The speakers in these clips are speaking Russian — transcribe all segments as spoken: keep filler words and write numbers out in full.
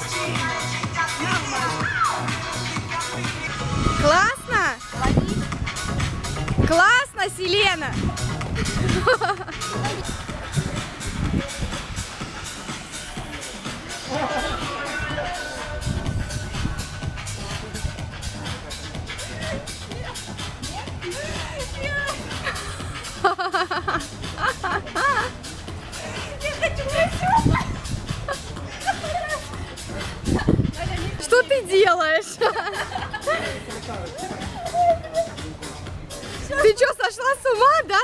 Классно? Классно, Селена! Что ты делаешь? Ты что, сошла с ума, да?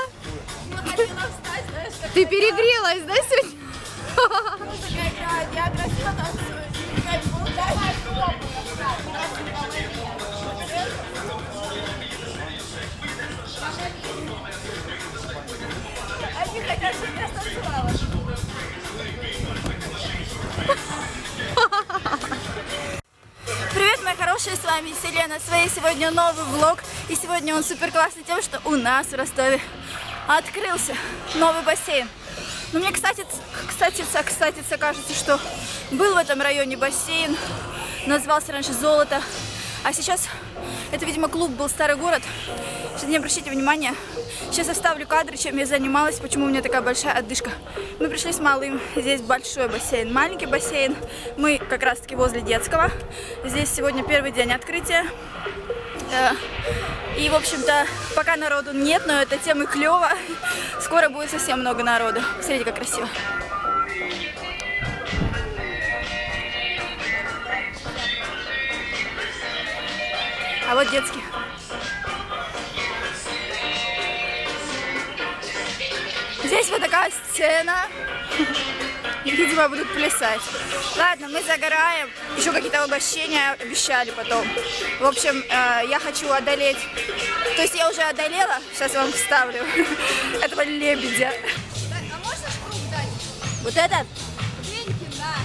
Ты перегрелась, да, сегодня? Я красиво танцую. Они хотят, чтобы я станцевала. Привет, мои хорошие, с вами Селена. Своей сегодня новый влог. И сегодня он супер классный тем, что у нас в Ростове открылся новый бассейн. Но мне, кстати, кстати, кстати, кажется, что был в этом районе бассейн. Назывался раньше «Золото». А сейчас, это, видимо, клуб был «Старый город». Сейчас не обращайте внимания. Сейчас я вставлю кадры, чем я занималась, почему у меня такая большая отдышка. Мы пришли с малым. Здесь большой бассейн, маленький бассейн. Мы как раз-таки возле детского. Здесь сегодня первый день открытия. И, в общем-то, пока народу нет, но это тем и клево. Скоро будет совсем много народу. Смотрите, как красиво. А вот детский. Здесь вот такая сцена. Видимо, будут плясать. Ладно, мы загораем. Еще какие-то угощения обещали потом. В общем, э, я хочу одолеть. То есть я уже одолела. Сейчас я вам вставлю этого лебедя. А можно круг дать? Вот этот? Деньги, да.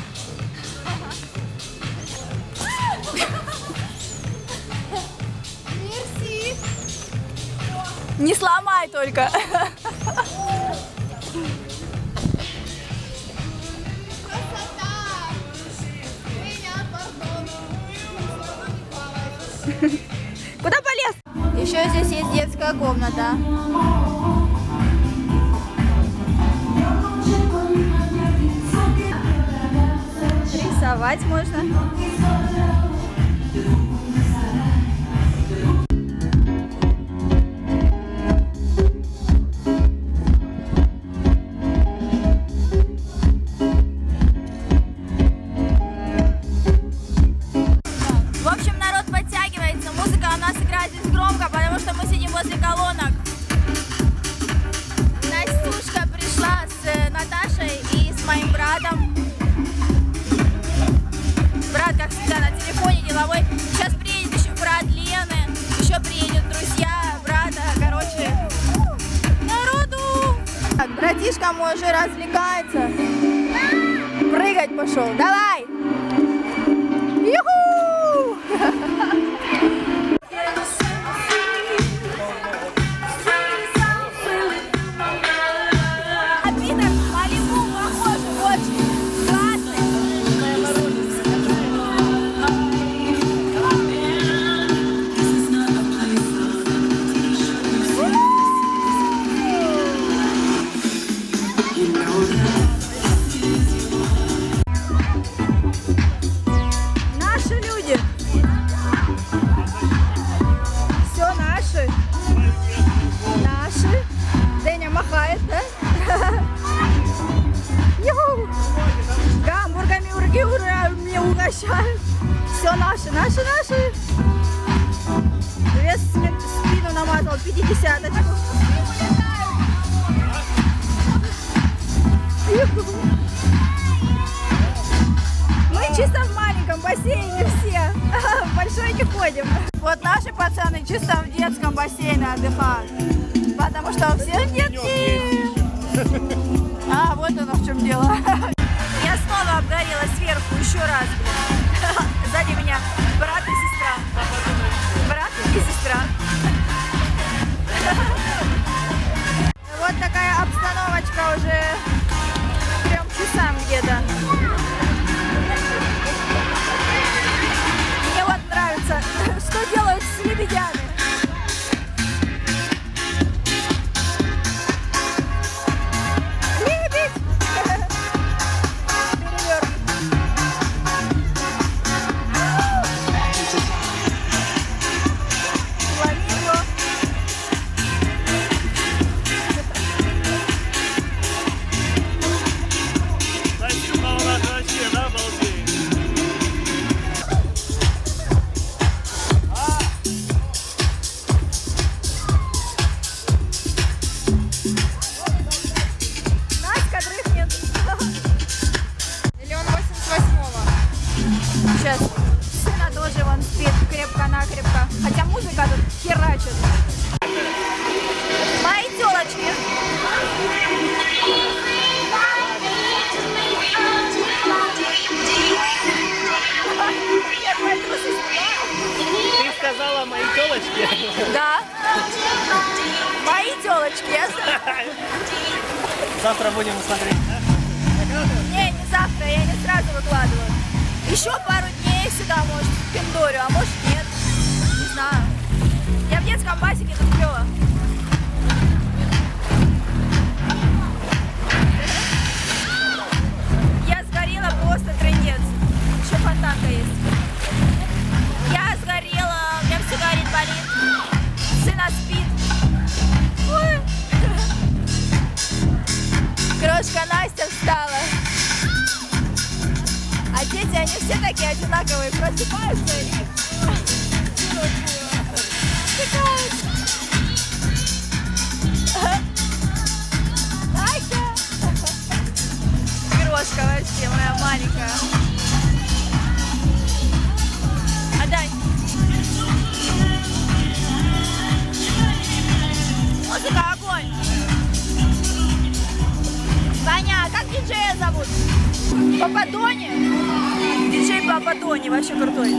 Мерси. Не сломай только. Куда полез? Еще здесь есть детская комната. Рисовать можно. Возле колонок. Настюшка пришла с Наташей и с моим братом. Брат, как всегда, на телефоне деловой. Сейчас приедет еще брат Лены. Еще приедут друзья брата. Короче, народу. Так, братишка мой уже развлекается. Прыгать пошел. Давай. Юху! Все наши, наши, наши. Вес спину намазал, пятидесяточку. Мы чисто в маленьком бассейне все. Большой не ходим. Вот наши пацаны чисто в детском бассейне отдыхают. Потому что у всех детки. А, вот оно в чем дело. Я снова обгорела сверху еще раз. Сзади меня брат и сестра. Брат и сестра. Вот такая обстановочка уже к трем часам где-то. девочки, я знаю. Завтра будем смотреть. Не, не завтра, я не сразу выкладываю. Еще пару дней сюда, может, в Пиндорю, а может нет. Не знаю. Я в детском басике, тут клево. Я сгорела, просто трындец. Еще фонтанка есть. Я сгорела, у меня все горит, болит. Сына спит. Ой. Крошка Настя встала. А дети, они все такие одинаковые, просыпаются и... Настя! Крошка вообще моя маленькая. Отдай. Музыка, огонь! Ваня, как диджея зовут? Пападони? Диджей Пападони, вообще крутой.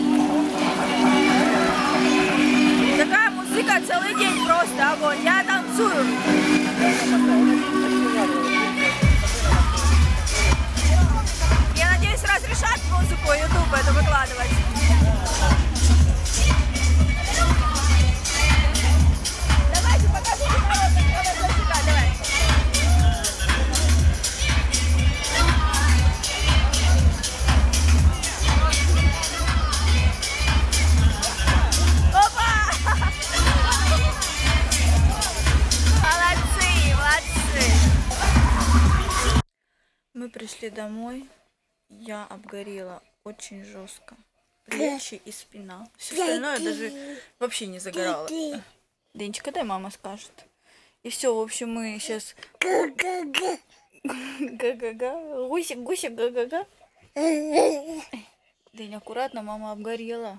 Такая музыка целый день просто огонь. Я танцую. Я надеюсь, разрешат музыку YouTube это выкладывать. Давайте покажите народ, народ, сюда, давай. Мы пришли домой, я обгорела очень жестко, плечи и спина, все остальное даже вообще не загорало. Денечка, дай мама скажет. И все, в общем, мы сейчас... Га-га-га, гусик, гусик, га-га-га. День, аккуратно, мама обгорела.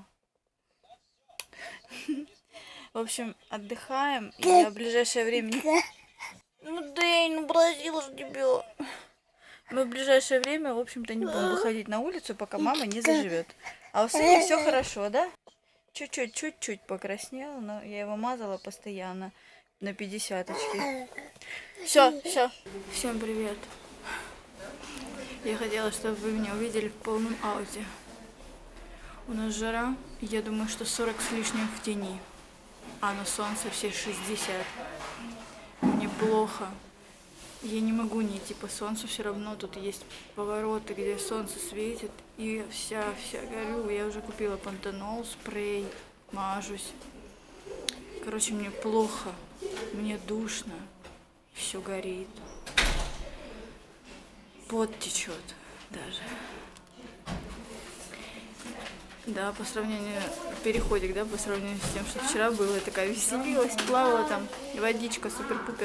В общем, отдыхаем, и я в ближайшее время... Ну, День, ну, бросила же тебя. Мы в ближайшее время, в общем-то, не будем выходить на улицу, пока мама не заживет. А у Сыни все хорошо, да? Чуть-чуть, чуть-чуть покраснел, но я его мазала постоянно на пятидесяточке. Все, все. Всем привет. Я хотела, чтобы вы меня увидели в полном ауте. У нас жара, я думаю, что сорок с лишним в тени, а на солнце все шестьдесят. Мне плохо. Я не могу не идти по солнцу, все равно тут есть повороты, где солнце светит, и вся-вся горю. Я уже купила пантенол, спрей, мажусь. Короче, мне плохо, мне душно, все горит. Пот течет даже. Да, по сравнению, переходик, да, по сравнению с тем, что вчера было, я такая веселилась, плавала там, водичка супер-пупер.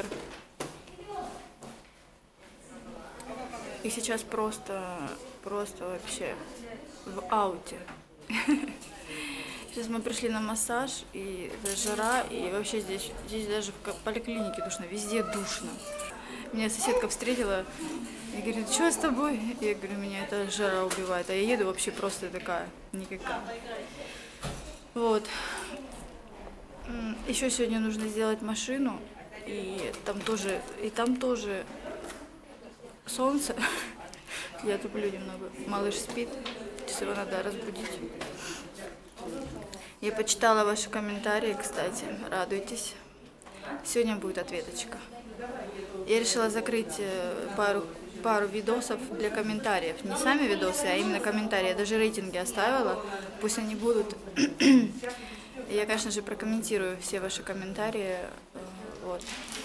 И сейчас просто, просто вообще в ауте. Сейчас мы пришли на массаж, и это жара, и вообще здесь, здесь даже в поликлинике душно, везде душно. Меня соседка встретила и говорит, что с тобой? Я говорю, меня эта жара убивает, а я еду вообще просто такая, никакая. Вот. Еще сегодня нужно сделать машину, и там тоже, и там тоже... солнце. Я туплю немного. Малыш спит. Сейчас его надо разбудить. Я почитала ваши комментарии, кстати. Радуйтесь. Сегодня будет ответочка. Я решила закрыть пару, пару видосов для комментариев. Не сами видосы, а именно комментарии. Я даже рейтинги оставила. Пусть они будут. Я, конечно же, прокомментирую все ваши комментарии. Вот.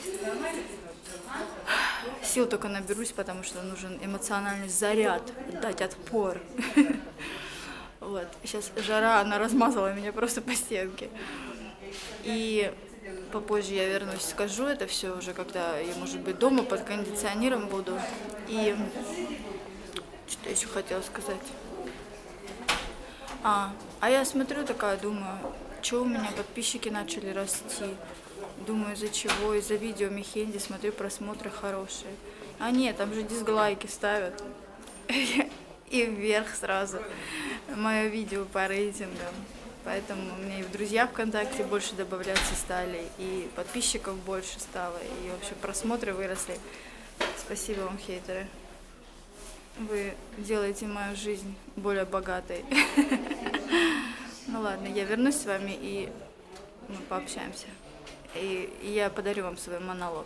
Сил только наберусь, потому что нужен эмоциональный заряд, дать отпор. Вот. Сейчас жара, она размазала меня просто по стенке. И попозже я вернусь, скажу это все уже, когда я, может быть, дома под кондиционером буду. И что еще хотела сказать? А, а я смотрю такая, думаю, что у меня подписчики начали расти. Думаю, из-за чего? Из-за видео Мехенди, смотрю, просмотры хорошие. А нет, там же дизлайки ставят. И вверх сразу мое видео по рейтингам. Поэтому мне и в друзья ВКонтакте больше добавляться стали, и подписчиков больше стало, и вообще просмотры выросли. Спасибо вам, хейтеры. Вы делаете мою жизнь более богатой. Ну ладно, я вернусь с вами, и мы пообщаемся. И я подарю вам свой монолог.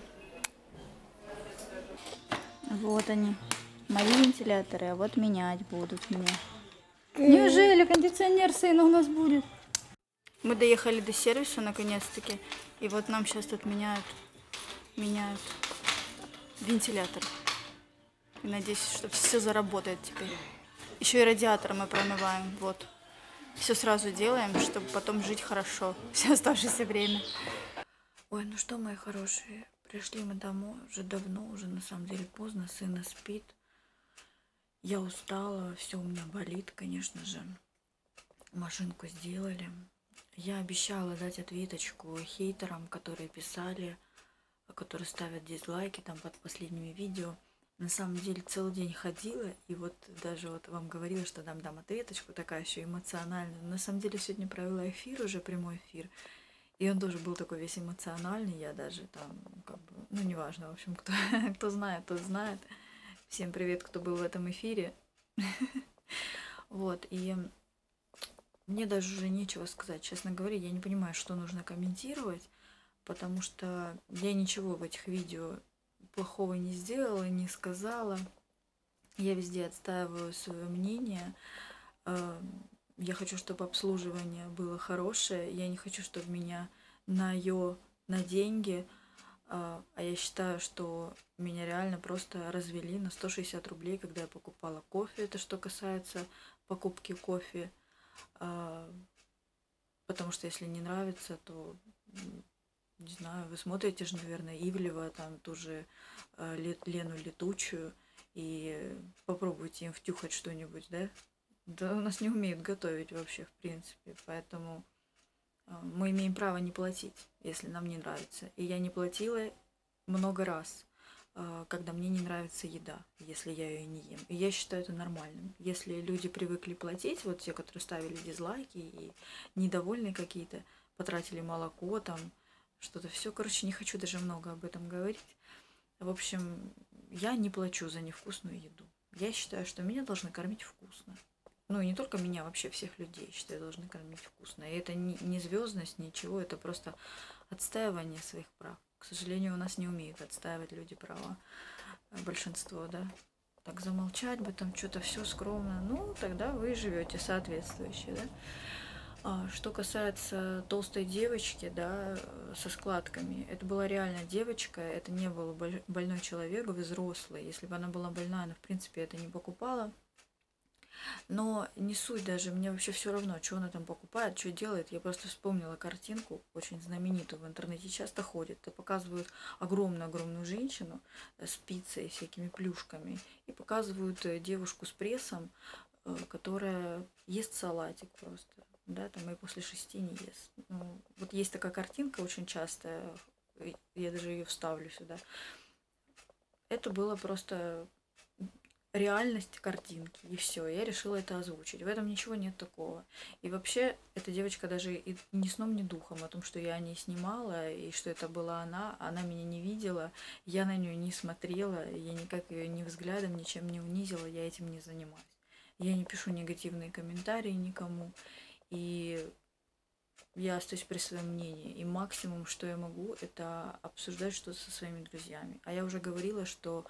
Вот они, мои вентиляторы, а вот менять будут меня. Неужели кондиционер, сын, у нас будет? Мы доехали до сервиса наконец-таки, и вот нам сейчас тут меняют, меняют вентилятор. И надеюсь, что все заработает теперь. Еще и радиатор мы промываем, вот. Все сразу делаем, чтобы потом жить хорошо все оставшееся время. Ой, ну что, мои хорошие, пришли мы домой уже давно, уже на самом деле поздно, сына спит. Я устала, все у меня болит, конечно же. Машинку сделали. Я обещала дать ответочку хейтерам, которые писали, которые ставят дизлайки там под последними видео. На самом деле целый день ходила, и вот даже вот вам говорила, что дам, дам ответочку, такая еще эмоциональная. Но на самом деле сегодня провела эфир, уже прямой эфир, и он тоже был такой весь эмоциональный, я даже там, как бы, ну неважно, в общем, кто, кто знает, тот знает. Всем привет, кто был в этом эфире. Вот, и мне даже уже нечего сказать, честно говоря, я не понимаю, что нужно комментировать, потому что я ничего в этих видео плохого не сделала, не сказала. Я везде отстаиваю свое мнение. Я хочу, чтобы обслуживание было хорошее. Я не хочу, чтобы меня на ё, на деньги. А я считаю, что меня реально просто развели на сто шестьдесят рублей, когда я покупала кофе. Это что касается покупки кофе. Потому что если не нравится, то... Не знаю, вы смотрите же, наверное, Ивлева, там ту же э, Лену Летучую, и попробуйте им втюхать что-нибудь, да? Да у нас не умеют готовить вообще, в принципе, поэтому э, мы имеем право не платить, если нам не нравится. И я не платила много раз, э, когда мне не нравится еда, если я ее не ем. И я считаю это нормальным. Если люди привыкли платить, вот те, которые ставили дизлайки и недовольные какие-то, потратили молоко там, что-то все, короче, не хочу даже много об этом говорить. В общем, я не плачу за невкусную еду. Я считаю, что меня должны кормить вкусно. Ну, и не только меня, вообще всех людей, считаю, должны кормить вкусно. И это не, не звездность, ничего, это просто отстаивание своих прав. К сожалению, у нас не умеют отстаивать люди права. Большинство, да. Так замолчать бы, там что-то все скромно. Ну, тогда вы живете соответствующе, да. Что касается толстой девочки, да, со складками, это была реально девочка, это не был больной человек, взрослый. Если бы она была больна, она, в принципе, это не покупала. Но не суть даже, мне вообще все равно, что она там покупает, что делает. Я просто вспомнила картинку, очень знаменитую, в интернете часто ходит, и показывают огромную-огромную женщину с пиццей, всякими плюшками, и показывают девушку с прессом, которая ест салатик просто. Да, там и после шести не ест. Ну, вот есть такая картинка очень часто, я даже ее вставлю сюда. Это было просто реальность картинки, и все. Я решила это озвучить. В этом ничего нет такого. И вообще, эта девочка даже и ни сном, ни духом о том, что я о ней снимала, и что это была она, она меня не видела, я на нее не смотрела, я никак ее ни взглядом, ничем не унизила, я этим не занимаюсь. Я не пишу негативные комментарии никому. И я остаюсь при своем мнении. И максимум, что я могу, это обсуждать что-то со своими друзьями. А я уже говорила, что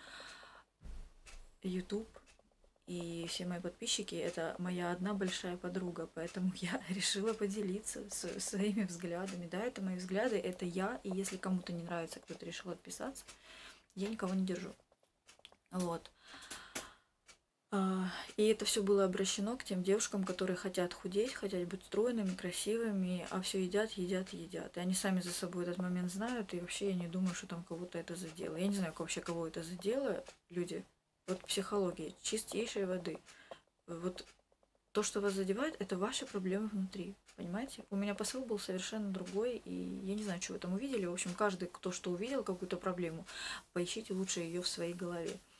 YouTube и все мои подписчики — это моя одна большая подруга. Поэтому я решила поделиться своими взглядами. Да, это мои взгляды, это я. И если кому-то не нравится, кто-то решил отписаться, я никого не держу. Вот. И это все было обращено к тем девушкам, которые хотят худеть, хотят быть стройными, красивыми, а все едят, едят, едят. И они сами за собой этот момент знают, и вообще я не думаю, что там кого-то это задело. Я не знаю, вообще кого это задело, люди. Вот психология чистейшей воды. Вот то, что вас задевает, это ваши проблемы внутри. Понимаете? У меня посыл был совершенно другой, и я не знаю, что вы там увидели. В общем, каждый, кто что увидел, какую-то проблему, поищите лучше ее в своей голове.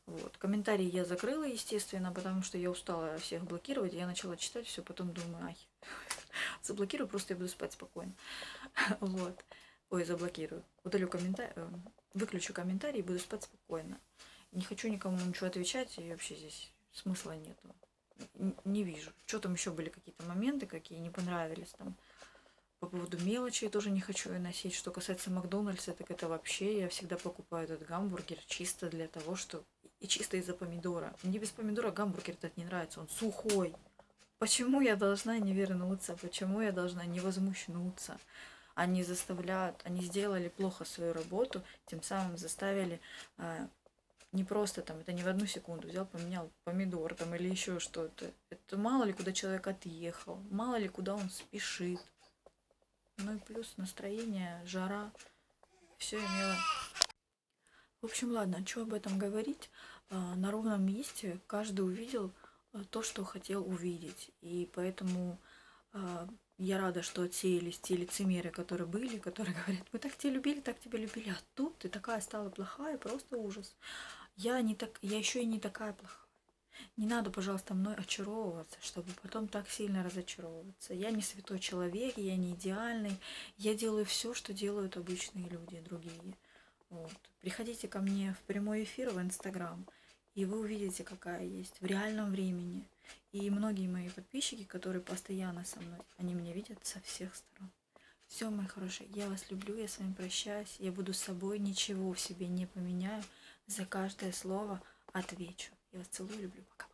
Вот. Комментарии я закрыла, естественно, потому что я устала всех блокировать. Я начала читать все, потом думаю, ай, заблокирую, просто я буду спать спокойно. Вот. Ой, заблокирую. Удалю комментарий, выключу комментарии и буду спать спокойно. Не хочу никому ничего отвечать, и вообще здесь смысла нету. Не вижу. Что там еще были какие-то моменты, какие не понравились там. По поводу мелочи я тоже не хочу ее носить. Что касается Макдональдса, так это вообще я всегда покупаю этот гамбургер чисто для того, что... И чисто из-за помидора. Мне без помидора гамбургер этот не нравится, он сухой. Почему я должна не вернуться? Почему я должна не возмущнуться? Они заставляют, они сделали плохо свою работу, тем самым заставили... А, не просто там, это не в одну секунду взял, поменял помидор там или еще что-то. Это мало ли куда человек отъехал, мало ли куда он спешит. Ну и плюс настроение, жара, все имело. В общем, ладно, что об этом говорить? На ровном месте каждый увидел то, что хотел увидеть. И поэтому я рада, что отсеялись те лицемеры, которые были, которые говорят, мы так тебя любили, так тебя любили, а тут ты такая стала плохая, просто ужас. Я, не так, я еще и не такая плохая. Не надо, пожалуйста, мной очаровываться, чтобы потом так сильно разочаровываться. Я не святой человек, я не идеальный. Я делаю все, что делают обычные люди, другие. Вот. Приходите ко мне в прямой эфир в Инстаграм, и вы увидите, какая есть в реальном времени. И многие мои подписчики, которые постоянно со мной, они меня видят со всех сторон. Все, мои хорошие, я вас люблю, я с вами прощаюсь. Я буду с собой, ничего в себе не поменяю. За каждое слово отвечу. Я вас целую, люблю, пока.